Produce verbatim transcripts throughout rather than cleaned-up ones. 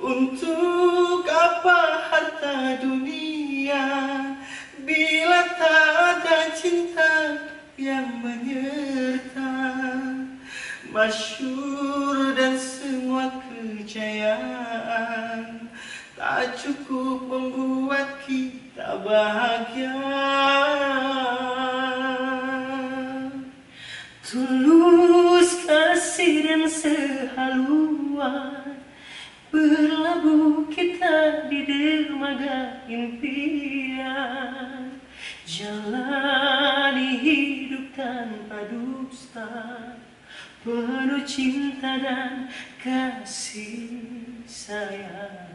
Untuk apa harta dunia bila tak ada cinta yang menyerta? Masyhur dan semua kejayaan tak cukup membuat kita bahagia. Tulus kasih dan sehaluan berlabuh kita di dermaga impian. Jalani hidup tanpa dusta, penuh cinta dan kasih sayang.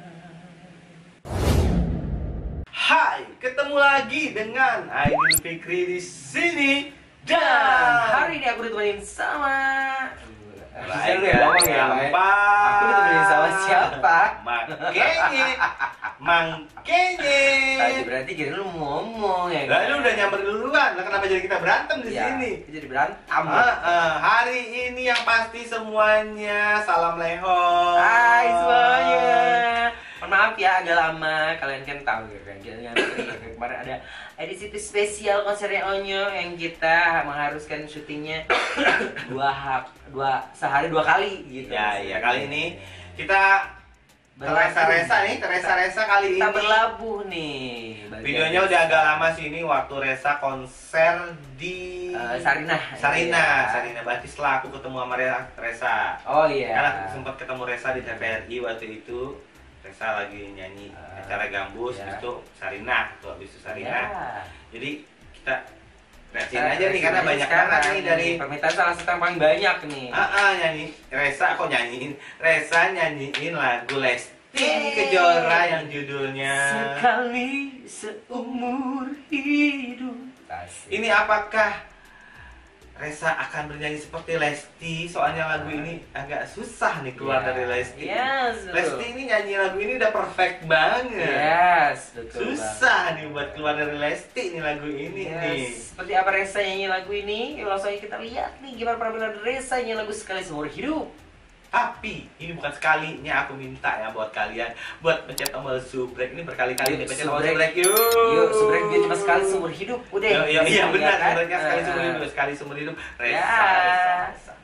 Hai, ketemu lagi dengan Aidil Fikri di sini. Dan hari ini aku ditemenin sama Baik, ya, siapa? Aku ditemenin sama siapa? Makanya Makanya Tadi berarti kira lu ngomong ya Lah lu udah nyamper duluan, lah kenapa jadi kita berantem di ya, sini? jadi berantem. Ah, ah, hari ini yang pasti semuanya salam leho. Hai semuanya. Mohon maaf ya agak lama, kalian kan tahu ya kan. Kemarin ada edisi spesial konsernya Onyo yang kita mengharuskan syutingnya dua hak dua sehari dua kali gitu. Ya, ya kali ini kita teresa-resa nih, teresa-resa kali kita ini. berlabuh nih. Videonya udah agak lama sih ini waktu Resa konser di uh, Sarinah. Sarinah, Iya. Sarinah. Berarti setelah aku ketemu sama Resa. Oh iya. Karena aku sempat ketemu Resa di T V R I waktu itu. Resa lagi nyanyi uh, acara Gambus, ya. habis itu Sarinah, tuh habis itu Sarinah. Ya. Jadi kita reaksiin aja nih karena banyak banget nih dari permintaan salah satu yang paling banyak nih. Ah, ah, nyanyi Resa kok nyanyiin Resa nyanyiin lagu Lesti Kejora yang judulnya Sekali seumur hidup. Asik. Ini apakah Resa akan bernyanyi seperti Lesti? Soalnya lagu ini agak susah nih keluar Ya, dari Lesti. yes, betul. Lesti ini nyanyi lagu ini udah perfect banget. Yes, betul. Susah nih buat keluar dari Lesti nih lagu ini Yes. nih. Seperti apa Resa nyanyi lagu ini? Yuk langsung aja kita lihat nih gimana penampilan Resa nyanyi lagu Sekali Seumur Hidup. Tapi ini bukan sekalinya aku minta ya buat kalian buat pencet tombol subrek ini berkali-kali Yuk, dipencet tombol subrek. subrek yuk. Yuk, sebenarnya dia cuma sekali seumur hidup. Udah. Iya iya iya benar, kan? sebenarnya sekali Uh, seumur hidup, sekali seumur hidup. Resa, Ya. Resa, Resa.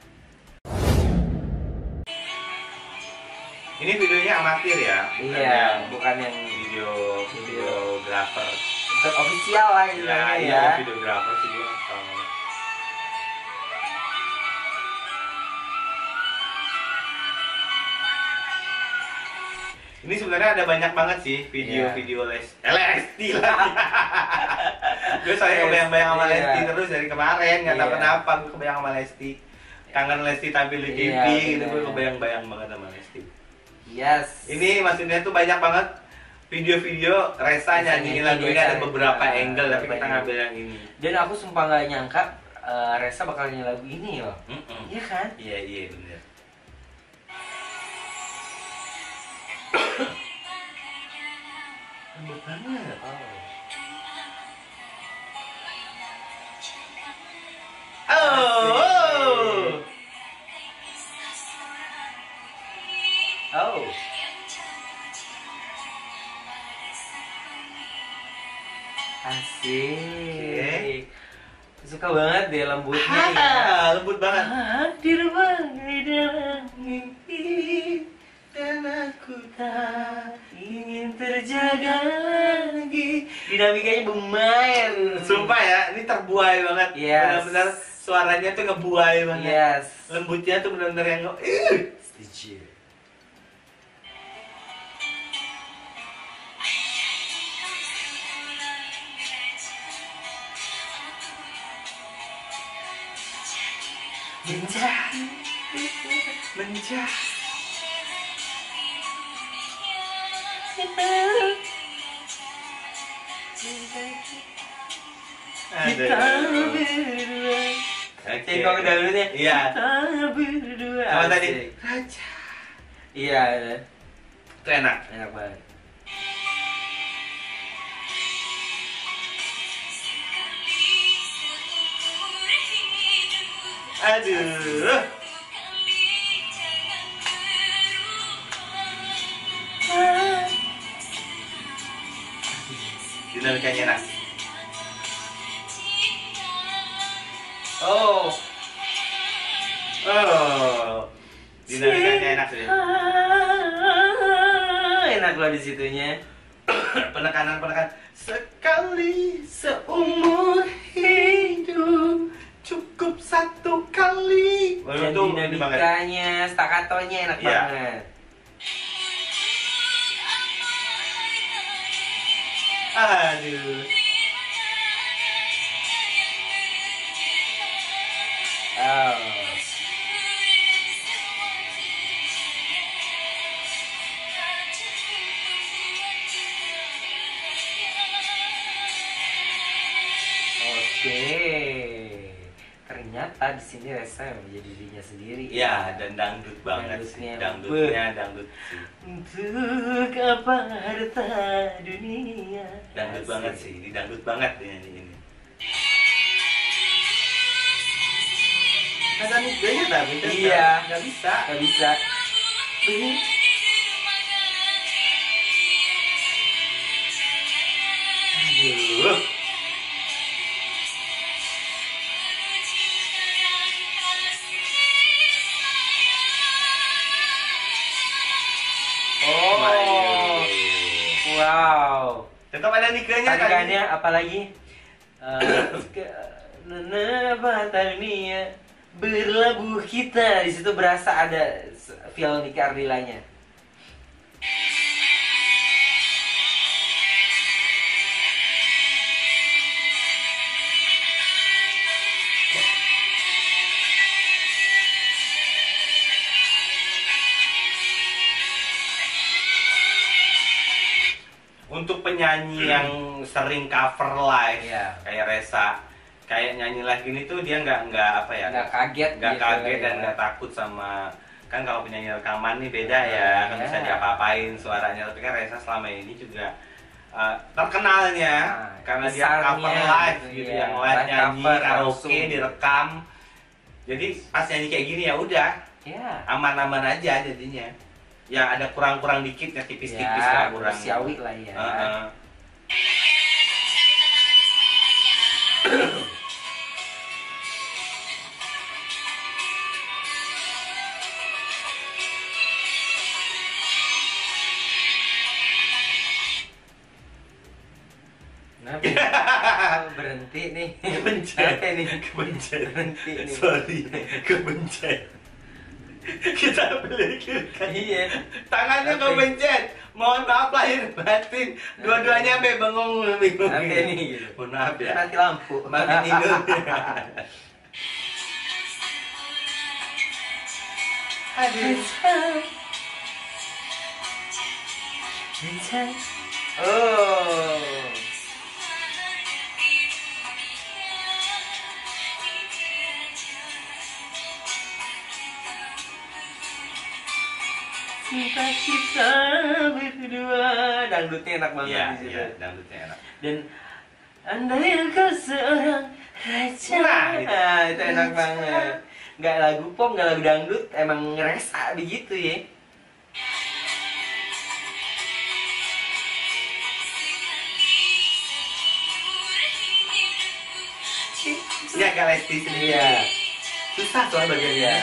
Ini videonya amatir ya, bukan Iya, yang bukan yang video videografer. bukan official lah Ya, istilahnya iya ya. videografer sih gua. Tahu. Ini sebenarnya ada banyak banget sih video-video les eh, Lesti lagi. Gue soalnya kebayang-bayang sama Iya. Lesti terus dari kemarin, nggak tahu Iya. kenapa gue kebayang sama Lesti. Kangen Lesti tampil di T V Iya, gitu, gue bener. kebayang-bayang banget sama Lesti. Yes. Ini maksudnya tuh banyak banget video-video Resa nyanyiin lagu ini, ada beberapa Ah, angle tapi kita beberapa ngambil yang ini. Dan aku sumpah nggak nyangka eh, Resa bakal nyanyi lagu ini loh. Mm-mm. Iya kan? Iya iya bener. Lembut banget. Oh. Oh. Asik. Suka banget deh lembutnya ya. Ah, lembut banget. Hadir bagai dalam mimpi dan aku tak ingin terjaga lagi. Dinamikanya bermain. Sumpah ya, ini terbuai banget. Yes. Benar-benar suaranya tuh ngebuai banget. Yes. Lembutnya tuh benar-benar yang nge- ih. Setuju. Menjadi, menjadi. Kita Aduh. berdua. Oke. Cengkok dahulunya. Iya. Kita berdua. Sama tadi. Asik. Raja. Iya, iya. Itu enak. Enak banget. Aduh. dinamikanya enak. Oh. Oh, dinamikanya enak sih. Enak loh di situnya. Penekanan penekanan sekali seumur hidup cukup satu kali. Dan Itu ini banget. dinamikanya, staccatonya enak Iya. banget. Aduh. Oh. Oke. Ternyata di sini Resa yang menjadi dirinya sendiri. Ya, dan dangdut banget sih. Dangdutnya. Dangdutnya dangdut sih. Untuk apa harta dunia? Dangdut Asik. banget sih. Ini dangdut banget ini ini. Ada nukenya tapi Iya. nggak bisa. Gak bisa. Aduh. Oh. Wow. Tetap ada nikahnya kan? Tarikannya apalagi eh ke- Nana Batalnia berlabuh kita, di situ berasa ada s- feel Nika Ardilanya. Untuk penyanyi yang sering cover live Iya. kayak Resa, kayak nyanyi live gini tuh dia nggak nggak apa ya, Nggak kaget nggak gitu kaget ya. dan nggak takut sama, kan kalau penyanyi rekaman nih beda ya, kan Iya. bisa diapa-apain suaranya. Tapi kan Resa selama ini juga uh, terkenalnya Nah, karena dia besarnya cover live gitu, gitu, iya. yang live Live nyanyi cover karaoke langsung. direkam. Jadi pas nyanyi kayak gini ya udah Ya. aman-aman aja jadinya. Ya ada kurang-kurang dikit ya, tipis-tipis Ya, lah kurang. manusiawi lah ya. Heeh. Kenapa? Oh, berhenti nih. Kebencet. Kenapa nih? Kebencet. Berhenti nih. Sorry, kebencet. Kita pelirkan. Iya. Tangannya Apa? kebencet. Mohon maaf lahir batin. Dua-duanya sampai bengong bingung. Apa nih gitu? Mohon maaf ya. Nanti lampu. Makin tidur. Aduh. Oh. Cinta kita berdua, dangdutnya enak banget Iya, di situ. iya, dangdutnya enak. Dan andai engkau seorang raja, Nah, itu. nah, itu enak banget. Nggak lagu pop, nggak lagu dangdut, emang ngeresa begitu ya. Ini agak lesti sedikit. Iya. Susah soal bagiannya. Iya.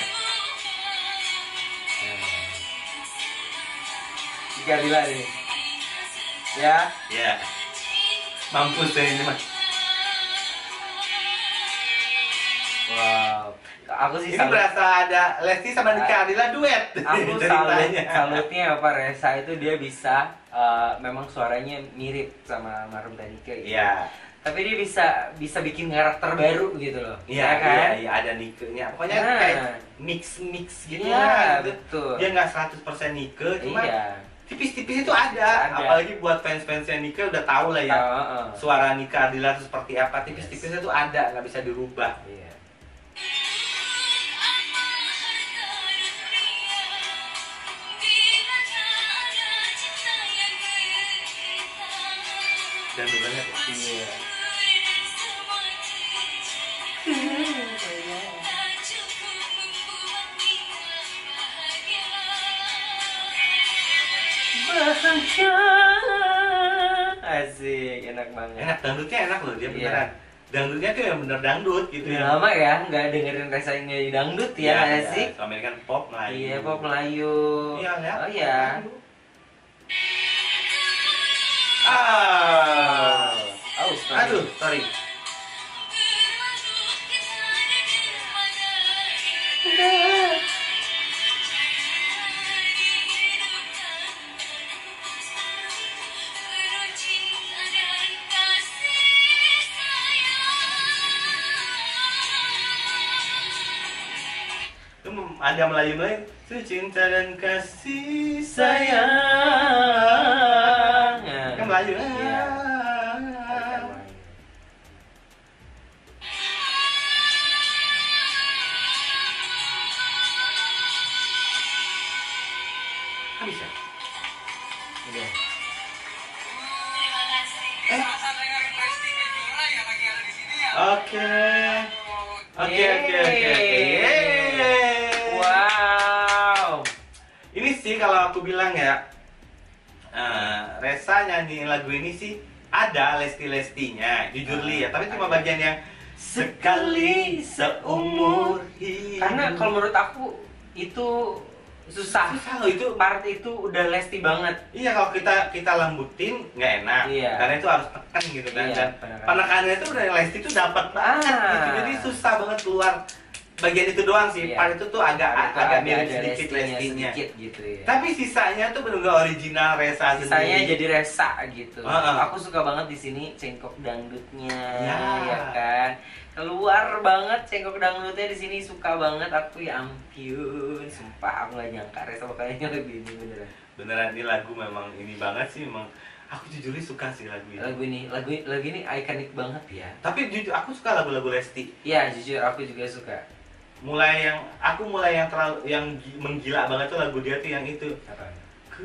Tiga Dila nih. Ya. Iya. Mampus deh ini mah. Wow. Aku sih Ini salut. berasa ada Lesti sama Nika Ardila duet. Aku salut, ceritanya. salutnya apa Resa itu dia bisa eh, memang suaranya mirip sama Marum Tanika gitu. Iya. Tapi dia bisa bisa bikin karakter baru gitu loh. Iya, Ya kan? iya, iya, ada Nike-nya. Pokoknya Nah. kayak mix-mix gitu Iya, lah, gitu. betul. Dia nggak seratus persen Nike, cuma Iya. tipis-tipis itu ada. Ada. Apalagi buat fans-fansnya Nike udah tahu lah ya. Heeh, heeh. Suara Nika Ardila itu seperti apa, tipis-tipisnya itu ada, nggak bisa dirubah. Iya. Dan banget ya. Iya. bahagia. Asik, enak banget. Enak, dangdutnya enak loh dia Iya. beneran. Dangdutnya tuh yang bener dangdut gitu Udah ya. lama ya nggak dengerin Resa yang nyanyi dangdut ya, Iya, asik. Selama ini kan pop Melayu. Iya, pop Melayu. Iya, ya. Oh iya. Ah. Oh, sorry. Aduh, sorry. Itu ada Melayu Melayu. Cinta dan kasih sayang. Kan Melayu. Iya. Habis ya? Udah. Eh. Oke. Oke, oke, oke, oke. Yeay. Wow. Ini sih kalau aku bilang ya, eh, Resa nyanyiin lagu ini sih ada lesti-lestinya, jujur li ya. Tapi cuma bagian yang sekali seumur hidup. Karena kalau menurut aku itu susah. susah loh itu. Part itu udah lesti banget. Iya, kalau kita kita lembutin nggak enak. Iya. Karena itu harus tekan gitu kan. Iya, Dan penekan. penekanannya itu udah lesti itu dapat banget Ah. gitu. Jadi susah banget keluar bagian itu doang sih. Iya. Part itu tuh agak Itu agak ada- mirip ada sedikit lestinya lestinya. sedikit gitu ya. Tapi sisanya tuh benar-benar original Resa Sisanya sendiri. jadi Resa gitu. Heeh. Aku suka banget di sini cengkok dangdutnya, Ya. ya kan. Keluar banget cengkok dangdutnya di sini, suka banget aku, ya ampun. Sumpah aku gak nyangka Resa bakal nyanyi lagu ini beneran. Beneran ini lagu memang ini banget sih, memang aku jujur suka sih lagu ini. Lagu ini, lagu lagu ini ikonik banget ya. Tapi jujur aku suka lagu-lagu Lesti. Iya, jujur aku juga suka. Mulai yang aku mulai yang terlalu yang gi- menggila banget tuh lagu dia tuh yang itu. Apa? Ku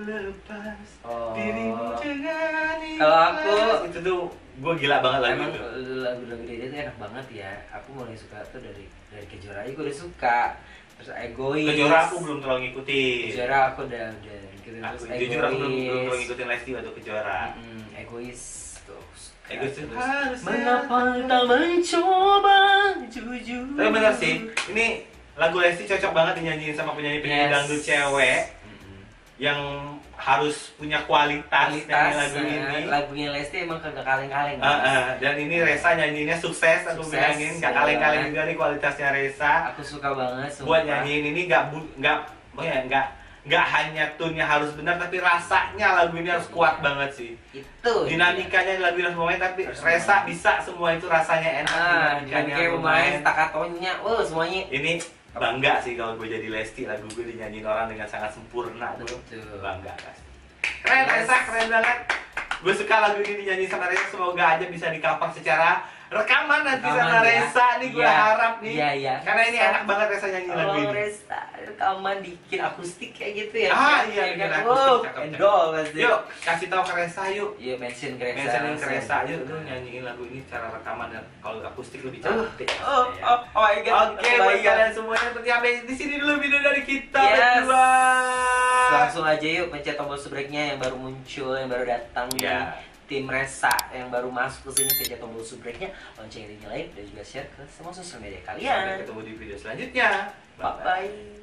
lepas Oh. dirimu dengan ikhlas. Kalau aku- itu tuh gue gila banget lagu Emang itu. lagu-lagu dia tuh enak banget ya. Aku mulai suka tuh dari dari Kejora aja gue udah suka. Terus Egois. Kejora aku belum terlalu ngikutin. Kejora aku udah udah ngikutin. Aku, Terus jujur aku belum, belum terlalu Egois. ngikutin Lesti waktu Kejora. Mm-mm, Egois tuh. suka. Egois tuh Terus, harusnya- mengapa tak mencoba jujur? Tapi bener sih, ini lagu Lesti cocok banget dinyanyiin sama penyanyi-penyanyi Yes. dangdut cewek Mm-mm. yang harus punya kualitas, nyanyi Kualitas lagu eh, ini. lagunya Lesti emang kagak kaleng-kaleng. Ah, ah. Dan ini Resa nyanyiinnya sukses, aku Sukses, bilangin gak iya. kaleng-kaleng juga nih kualitasnya Resa. Aku suka banget sumpah. Buat nyanyiin ini gak bu, gak, apa ya, gak, gak hanya tune-nya harus benar, tapi rasanya lagu ini harus kuat banget sih. Itu Dinamikanya lagu ini harus bermain, tapi Harus Resa bermain. bisa semua itu rasanya enak. Ah, dinamikanya kayak pemain bermain. staccatonya, oh semuanya. Ini bangga sih kalau gue jadi Lesti, lagu gue dinyanyiin orang dengan sangat sempurna tuh. Betul. Bangga pasti. Keren Yes. Resa, keren banget. Gue suka lagu ini dinyanyi sama Resa, semoga aja bisa di-cover secara rekaman nanti Rekaman sama ya. Resa nih, gue Iya. harap nih. Iya, iya. Karena ini enak banget Resa nyanyi lagu Oh, ini. Resa rekaman bikin akustik kayak gitu ya. Ah, kan? iya, Ya bikin kan? akustik, Wow, cakep, cakep. endol pasti. Yuk, kasih tahu ke Resa yuk. Iya, mention ke Resa. Mentionin ke Resa langsung. yuk tuh nyanyiin lagu ini cara rekaman, dan kalau akustik lebih Oh, cantik. oh, pastinya. oh, oh my god. Oke, Oh my buat God. kalian semuanya seperti apa di sini dulu video dari kita Yes. berdua. Langsung aja yuk pencet tombol subscribe-nya yang baru muncul, yang baru datang Iya. nih. Tim Resa yang baru masuk ke sini, pencet tombol subscribe-nya, loncengnya dinyalain dan juga share ke semua sosial media Sampai kalian. ketemu di video selanjutnya. Bye bye.